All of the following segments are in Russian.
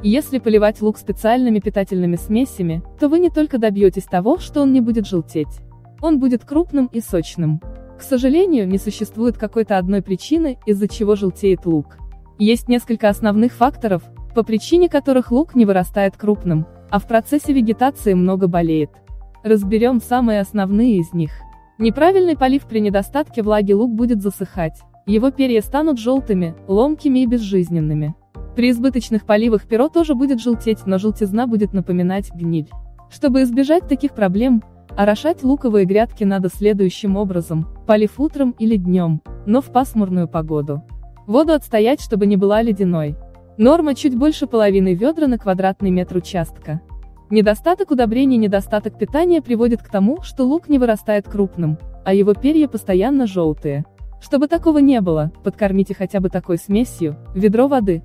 Если поливать лук специальными питательными смесями, то вы не только добьетесь того, что он не будет желтеть. Он будет крупным и сочным. К сожалению, не существует какой-то одной причины, из-за чего желтеет лук. Есть несколько основных факторов, по причине которых лук не вырастает крупным, а в процессе вегетации много болеет. Разберем самые основные из них. Неправильный полив: при недостатке влаги лук будет засыхать, его перья станут желтыми, ломкими и безжизненными. При избыточных поливах перо тоже будет желтеть, но желтизна будет напоминать гниль. Чтобы избежать таких проблем, орошать луковые грядки надо следующим образом: полив утром или днем, но в пасмурную погоду. Воду отстоять, чтобы не была ледяной. Норма чуть больше половины ведра на квадратный метр участка. Недостаток удобрений, недостаток питания приводит к тому, что лук не вырастает крупным, а его перья постоянно желтые. Чтобы такого не было, подкормите хотя бы такой смесью: ведро воды,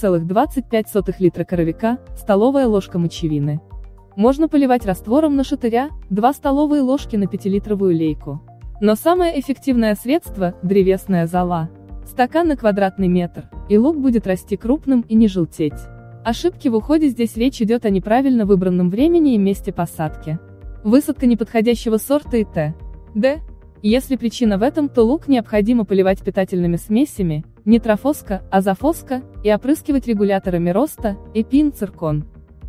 0,25 литра коровика, столовая ложка мочевины. Можно поливать раствором нашатыря, 2 столовые ложки на 5-литровую лейку. Но самое эффективное средство – древесная зола. Стакан на квадратный метр, и лук будет расти крупным и не желтеть. Ошибки в уходе: здесь речь идет о неправильно выбранном времени и месте посадки. Высадка неподходящего сорта и т.д. Если причина в этом, то лук необходимо поливать питательными смесями, не трофоска, а азофоска, и опрыскивать регуляторами роста, эпин, циркон.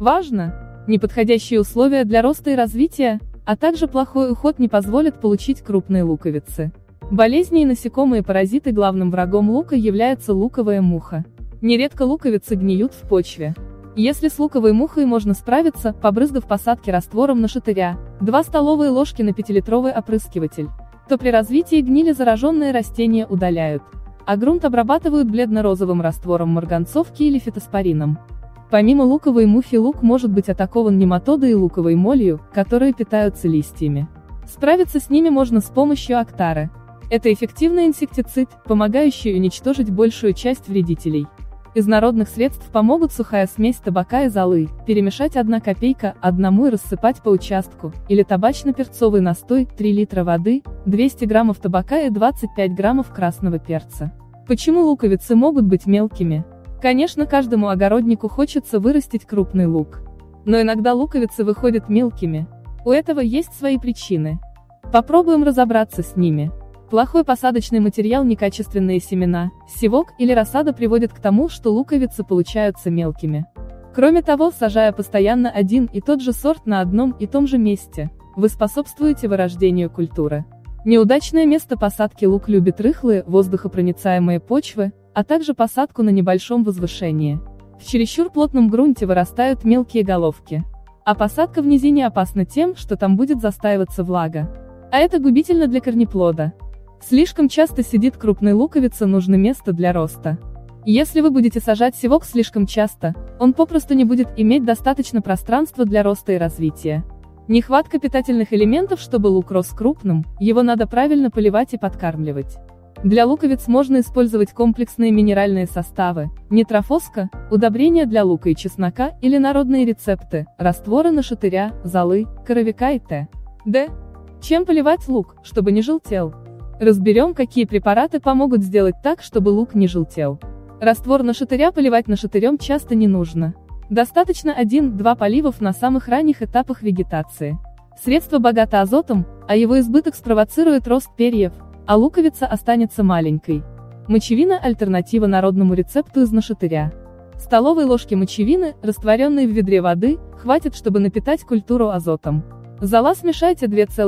Важно! Неподходящие условия для роста и развития, а также плохой уход не позволят получить крупные луковицы. Болезни и насекомые паразиты: главным врагом лука является луковая муха. Нередко луковицы гниют в почве. Если с луковой мухой можно справиться, побрызгав посадки раствором нашатыря, 2 столовые ложки на 5-литровый опрыскиватель, то при развитии гнили зараженные растения удаляют, а грунт обрабатывают бледно-розовым раствором марганцовки или фитоспорином. Помимо луковой мухи, лук может быть атакован нематодой и луковой молью, которые питаются листьями. Справиться с ними можно с помощью Актары. Это эффективный инсектицид, помогающий уничтожить большую часть вредителей. Из народных средств помогут сухая смесь табака и золы, перемешать 1 копейка одному и рассыпать по участку, или табачно-перцовый настой, 3 литра воды, 200 граммов табака и 25 граммов красного перца. Почему луковицы могут быть мелкими? Конечно, каждому огороднику хочется вырастить крупный лук. Но иногда луковицы выходят мелкими. У этого есть свои причины. Попробуем разобраться с ними. Плохой посадочный материал, некачественные семена, севок или рассада приводят к тому, что луковицы получаются мелкими. Кроме того, сажая постоянно один и тот же сорт на одном и том же месте, вы способствуете вырождению культуры. Неудачное место посадки: лук любит рыхлые, воздухопроницаемые почвы, а также посадку на небольшом возвышении. В чересчур плотном грунте вырастают мелкие головки. А посадка в низине опасна тем, что там будет застаиваться влага. А это губительно для корнеплода. Слишком часто сидит крупной луковице, нужно место для роста. Если вы будете сажать севок слишком часто, он попросту не будет иметь достаточно пространства для роста и развития. Нехватка питательных элементов: чтобы лук рос крупным, его надо правильно поливать и подкармливать. Для луковиц можно использовать комплексные минеральные составы, нитрофоска, удобрения для лука и чеснока или народные рецепты, растворы нашатыря, золы, коровика и т.д. Чем поливать лук, чтобы не желтел? Разберем, какие препараты помогут сделать так, чтобы лук не желтел. Раствор нашатыря поливать нашатырем часто не нужно. Достаточно 1-2 поливов на самых ранних этапах вегетации. Средство богато азотом, а его избыток спровоцирует рост перьев, а луковица останется маленькой. Мочевина – альтернатива народному рецепту из нашатыря. Столовой ложки мочевины, растворенной в ведре воды, хватит, чтобы напитать культуру азотом. Зола: смешайте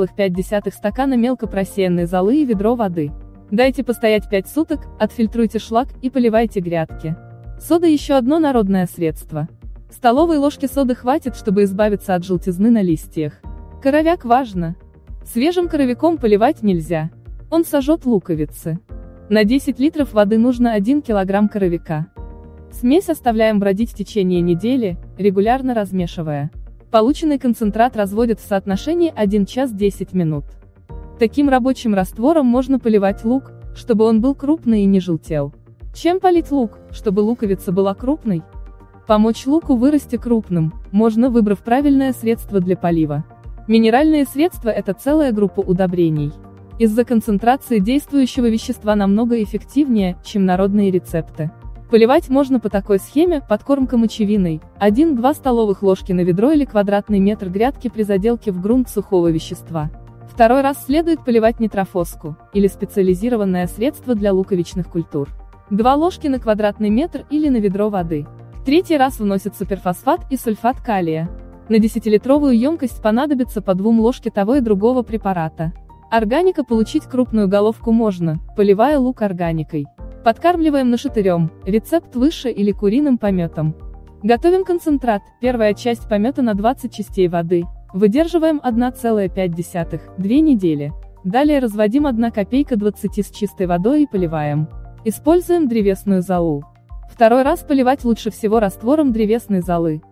2,5 стакана мелко просеянной золы и ведро воды. Дайте постоять 5 суток, отфильтруйте шлак и поливайте грядки. Сода – еще одно народное средство. Столовой ложки соды хватит, чтобы избавиться от желтизны на листьях. Коровяк важно. Свежим коровяком поливать нельзя. Он сожжет луковицы. На 10 литров воды нужно 1 килограмм коровяка. Смесь оставляем бродить в течение недели, регулярно размешивая. Полученный концентрат разводят в соотношении 1 час 10 минут. Таким рабочим раствором можно поливать лук, чтобы он был крупный и не желтел. Чем полить лук, чтобы луковица была крупной? Помочь луку вырасти крупным можно, выбрав правильное средство для полива. Минеральные средства – это целая группа удобрений. Из-за концентрации действующего вещества намного эффективнее, чем народные рецепты. Поливать можно по такой схеме: подкормка мочевиной, 1-2 столовых ложки на ведро или квадратный метр грядки при заделке в грунт сухого вещества. Второй раз следует поливать нитрофоску, или специализированное средство для луковичных культур. 2 ложки на квадратный метр или на ведро воды. Третий раз вносят суперфосфат и сульфат калия. На 10-литровую емкость понадобится по 2 ложки того и другого препарата. Органика получить крупную головку можно, поливая лук органикой. Подкармливаем нашатырем, рецепт выше или куриным пометом. Готовим концентрат, первая часть помета на 20 частей воды, выдерживаем 1,5–2 недели. Далее разводим 1 капелька 20 с чистой водой и поливаем. Используем древесную золу. Второй раз поливать лучше всего раствором древесной золы,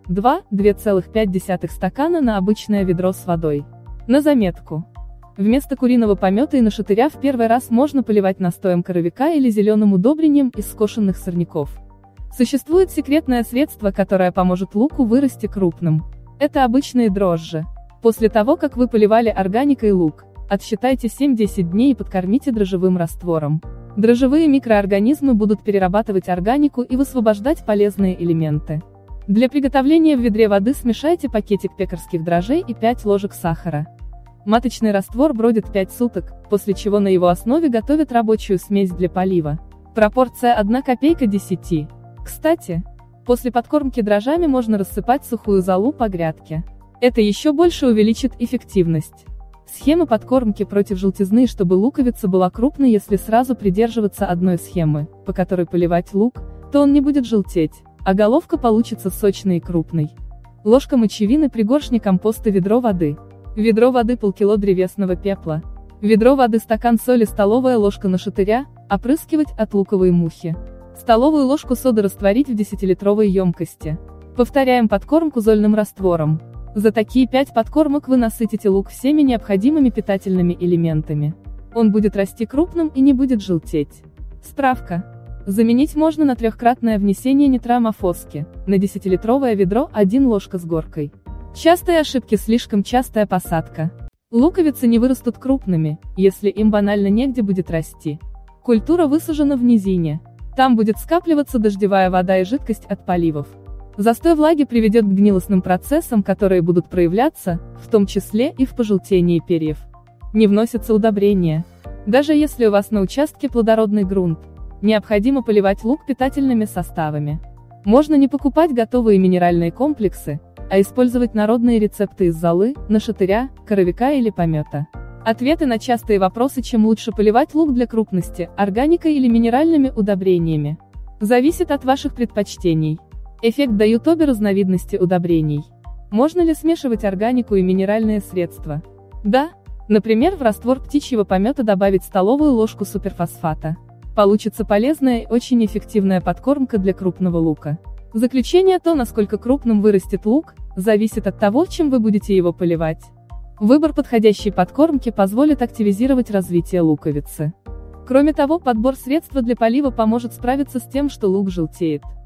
2–2,5 стакана на обычное ведро с водой. На заметку. Вместо куриного помета и нашатыря в первый раз можно поливать настоем коровика или зеленым удобрением из скошенных сорняков. Существует секретное средство, которое поможет луку вырасти крупным. Это обычные дрожжи. После того, как вы поливали органикой лук, отсчитайте 7–10 дней и подкормите дрожжевым раствором. Дрожжевые микроорганизмы будут перерабатывать органику и высвобождать полезные элементы. Для приготовления в ведре воды смешайте пакетик пекарских дрожжей и 5 ложек сахара. Маточный раствор бродит 5 суток, после чего на его основе готовят рабочую смесь для полива. Пропорция 1 копейка 10. Кстати, после подкормки дрожжами можно рассыпать сухую золу по грядке. Это еще больше увеличит эффективность. Схема подкормки против желтизны: чтобы луковица была крупной, если сразу придерживаться одной схемы, по которой поливать лук, то он не будет желтеть, а головка получится сочной и крупной. Ложка мочевины при горшне компоста, ведро воды. Ведро воды полкило древесного пепла. Ведро воды стакан соли, столовая ложка нашатыря, опрыскивать от луковой мухи. Столовую ложку соды растворить в 10-литровой емкости. Повторяем подкормку зольным раствором. За такие 5 подкормок вы насытите лук всеми необходимыми питательными элементами. Он будет расти крупным и не будет желтеть. Справка. Заменить можно на 3-кратное внесение нитроамофоски, на 10-литровое ведро 1 ложка с горкой. Частые ошибки: слишком частая посадка. Луковицы не вырастут крупными, если им банально негде будет расти. Культура высажена в низине. Там будет скапливаться дождевая вода и жидкость от поливов. Застой влаги приведет к гнилостным процессам, которые будут проявляться, в том числе и в пожелтении перьев. Не вносятся удобрения. Даже если у вас на участке плодородный грунт, необходимо поливать лук питательными составами. Можно не покупать готовые минеральные комплексы, а использовать народные рецепты из золы, нашатыря, коровика или помета. Ответы на частые вопросы: чем лучше поливать лук для крупности, органикой или минеральными удобрениями, зависит от ваших предпочтений. Эффект дают обе разновидности удобрений. Можно ли смешивать органику и минеральные средства? Да. Например, в раствор птичьего помета добавить столовую ложку суперфосфата. Получится полезная и очень эффективная подкормка для крупного лука. Заключение: то, насколько крупным вырастет лук, зависит от того, чем вы будете его поливать. Выбор подходящей подкормки позволит активизировать развитие луковицы. Кроме того, подбор средства для полива поможет справиться с тем, что лук желтеет.